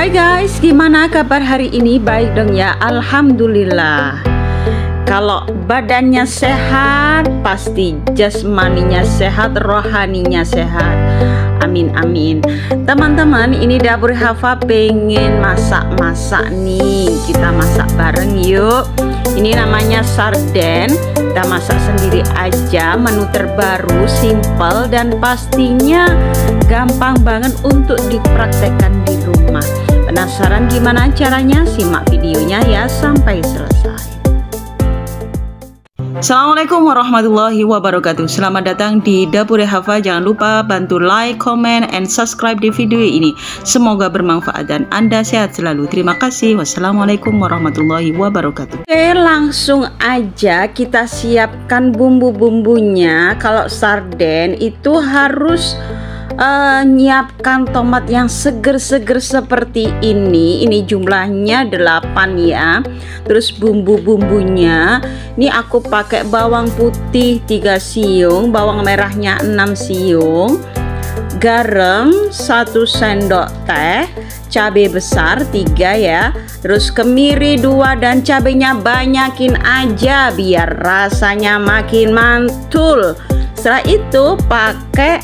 Hai guys, gimana kabar hari ini? Baik dong ya, alhamdulillah. Kalau badannya sehat, pasti jasmaninya sehat, rohaninya sehat. Amin amin. Teman-teman, ini Dapur Hafa pengen masak-masak nih. Kita masak bareng yuk. Ini namanya sarden. Kita masak sendiri aja, menu terbaru, simple dan pastinya gampang banget untuk dipraktekkan di rumah. Penasaran gimana caranya? Simak videonya ya sampai selesai. Assalamualaikum warahmatullahi wabarakatuh. Selamat datang di Dapur Hafa. Jangan lupa bantu like, comment, and subscribe di video ini. Semoga bermanfaat dan Anda sehat selalu. Terima kasih. Wassalamualaikum warahmatullahi wabarakatuh. Oke, langsung aja kita siapkan bumbu-bumbunya. Kalau sarden itu harus nyiapkan tomat yang seger-seger seperti ini. Ini jumlahnya 8 ya. Terus bumbu-bumbunya ini aku pakai bawang putih 3 siung, bawang merahnya 6 siung, garam 1 sendok teh, cabai besar 3 ya, terus kemiri 2 dan cabainya banyakin aja biar rasanya makin mantul. Setelah itu pakai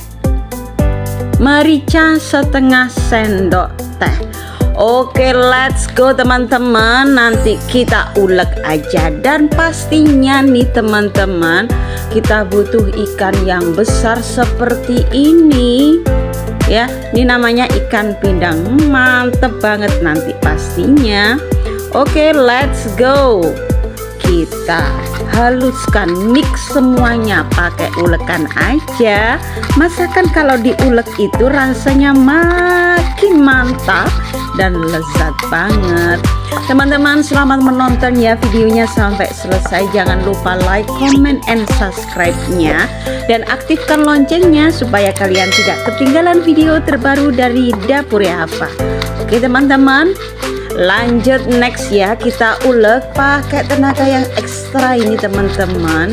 merica setengah sendok teh. Oke, let's go teman-teman. Nanti kita ulek aja. Dan pastinya nih teman-teman, kita butuh ikan yang besar seperti ini ya. Ini namanya ikan pindang. Mantep banget nanti pastinya. Oke, let's go. Kita haluskan, mix semuanya pakai ulekan aja. Masakan kalau diulek itu rasanya makin mantap dan lezat banget. Teman-teman, selamat menonton ya videonya sampai selesai. Jangan lupa like, comment, and subscribe-nya dan aktifkan loncengnya supaya kalian tidak ketinggalan video terbaru dari Dapur Hafa. Oke teman-teman, lanjut next ya, kita ulek pakai tenaga yang ekstra ini teman-teman.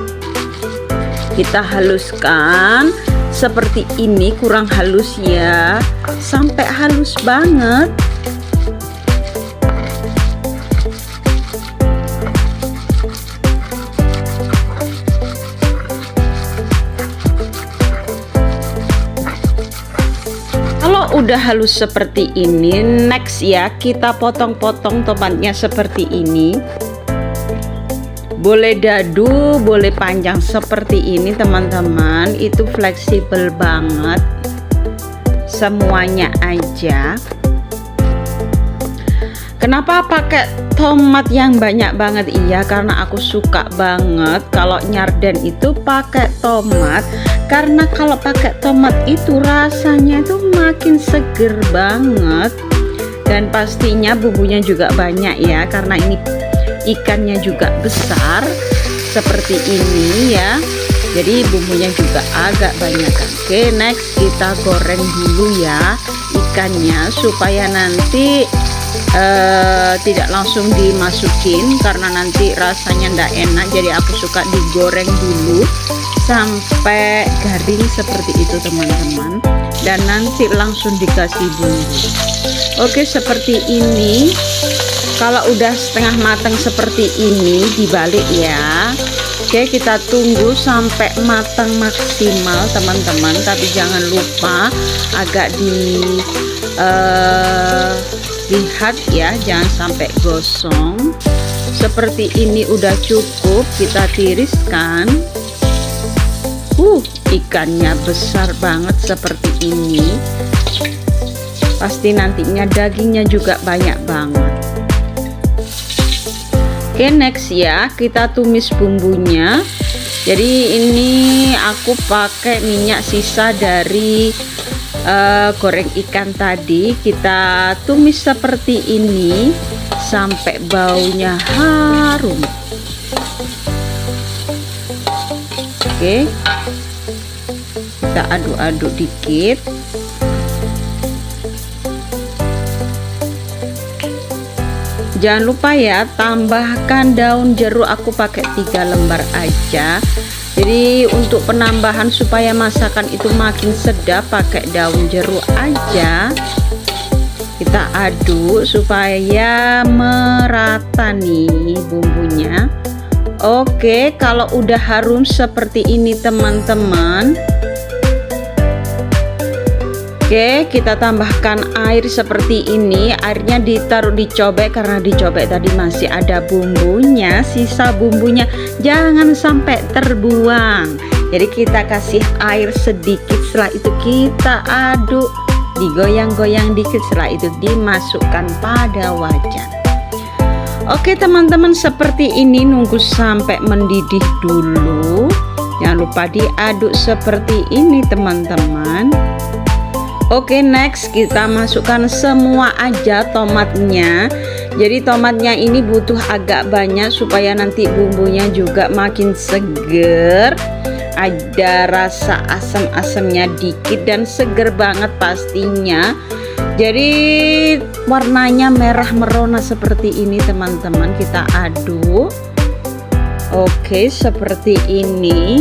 Kita haluskan seperti ini, kurang halus ya, sampai halus banget. Kalau udah halus seperti ini, next ya, kita potong-potong tomatnya seperti ini. Boleh dadu, boleh panjang seperti ini teman-teman. Itu fleksibel banget. Semuanya aja. Kenapa pakai tomat yang banyak banget? Iya, karena aku suka banget kalau nyarden itu pakai tomat. Karena kalau pakai tomat itu rasanya itu makin seger banget. Dan pastinya bumbunya juga banyak ya, karena ini ikannya juga besar seperti ini ya. Jadi bumbunya juga agak banyak. Oke, next kita goreng dulu ya ikannya supaya nanti tidak langsung dimasukin karena nanti rasanya ndak enak. Jadi aku suka digoreng dulu sampai garing seperti itu teman-teman, dan nanti langsung dikasih bumbu. Oke, seperti ini. Kalau udah setengah matang seperti ini dibalik ya. Oke, kita tunggu sampai matang maksimal teman-teman, tapi jangan lupa agak lihat ya, jangan sampai gosong. Seperti ini udah cukup, kita tiriskan. Ikannya besar banget seperti ini. Pasti nantinya dagingnya juga banyak banget. Oke, next ya, kita tumis bumbunya. Jadi ini aku pakai minyak sisa dari goreng ikan tadi. Kita tumis seperti ini sampai baunya harum. Oke, kita aduk-aduk dikit. Jangan lupa ya, tambahkan daun jeruk. Aku pakai 3 lembar aja. Jadi untuk penambahan supaya masakan itu makin sedap, pakai daun jeruk aja. Kita aduk supaya merata nih bumbunya. Oke, kalau udah harum seperti ini teman-teman, oke, kita tambahkan air seperti ini. Airnya ditaruh di cobek karena di cobek tadi masih ada bumbunya. Sisa bumbunya jangan sampai terbuang. Jadi kita kasih air sedikit, setelah itu kita aduk, digoyang-goyang dikit, setelah itu dimasukkan pada wajan. Oke teman-teman, seperti ini, nunggu sampai mendidih dulu. Jangan lupa diaduk seperti ini teman-teman. Oke, next kita masukkan semua aja tomatnya. Jadi tomatnya ini butuh agak banyak supaya nanti bumbunya juga makin seger. Ada rasa asam-asamnya dikit dan seger banget pastinya. Jadi warnanya merah merona seperti ini teman-teman. Kita aduk. Oke, seperti ini.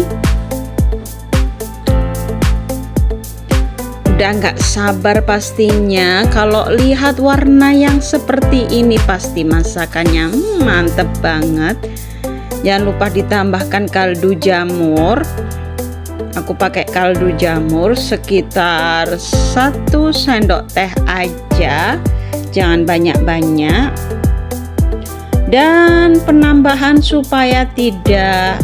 Udah nggak sabar pastinya kalau lihat warna yang seperti ini, pasti masakannya mantep banget. Jangan lupa ditambahkan kaldu jamur. Aku pakai kaldu jamur sekitar 1 sendok teh aja, jangan banyak-banyak. Dan penambahan supaya tidak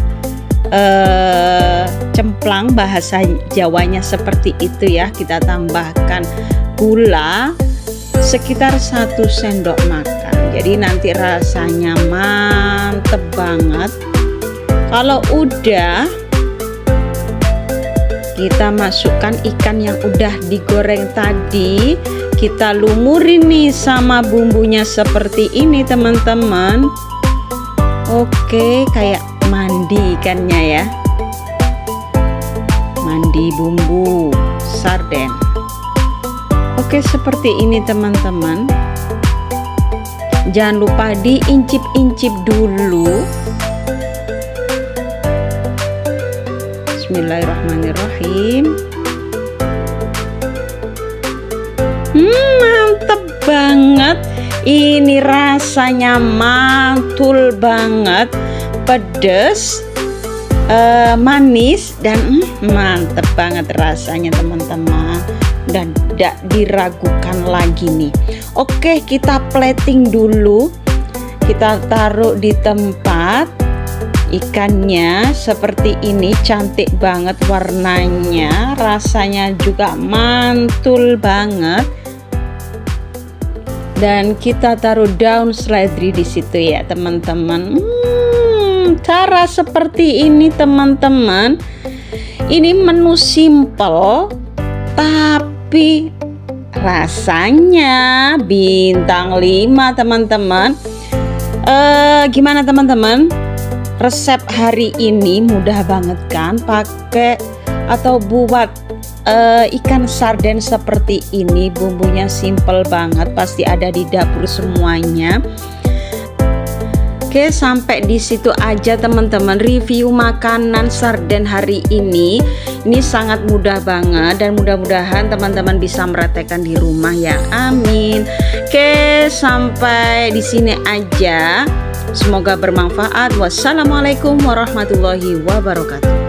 cemplang, bahasa Jawanya seperti itu ya, kita tambahkan gula sekitar 1 sendok makan. Jadi nanti rasanya mantep banget. Kalau udah, kita masukkan ikan yang udah digoreng tadi. Kita lumurin nih sama bumbunya seperti ini teman-teman. Oke, kayak mandi ikannya ya, mandi bumbu sarden. Oke, seperti ini teman-teman. Jangan lupa diincip-incip dulu. Bismillahirrahmanirrahim. Mantep banget. Ini rasanya mantul banget, pedas, manis, dan mantep banget rasanya teman-teman. Dan tidak diragukan lagi nih. Oke, kita plating dulu. Kita taruh di tempat. Ikannya seperti ini, cantik banget warnanya, rasanya juga mantul banget. Dan kita taruh daun seledri di situ ya teman-teman. Cara seperti ini teman-teman. Ini menu simple tapi rasanya bintang 5 teman-teman. Gimana teman-teman? Resep hari ini mudah banget kan, pakai atau buat ikan sarden seperti ini. Bumbunya simple banget, pasti ada di dapur semuanya. Oke, sampai di situ aja teman-teman review makanan sarden hari ini. Ini sangat mudah banget dan mudah-mudahan teman-teman bisa mempraktekkan di rumah ya. Amin. Oke, sampai di sini aja. Semoga bermanfaat. Wassalamualaikum warahmatullahi wabarakatuh.